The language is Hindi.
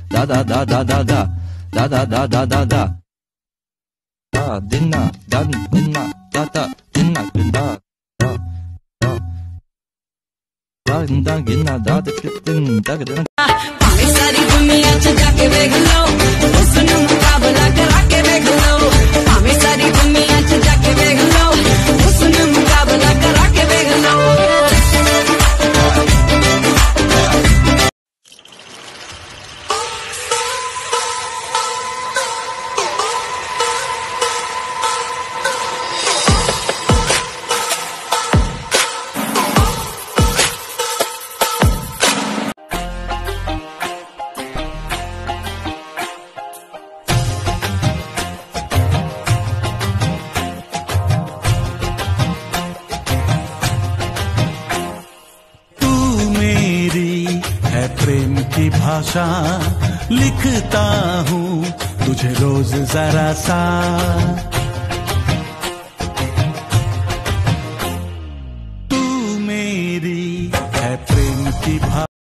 da da da da da da da da da da da da dinna dan dinna da da dinna da da da dinna ginna da da da da भावे सारी दुनिया च जाके देख लो उसने मुकाबला करा के देख लो भावे सारी दुनिया च जाके देख लो उसने मुकाबला करा के देख लो प्रेम की भाषा लिखता हूँ तुझे रोज जरा सा तू मेरी है प्रेम की भाषा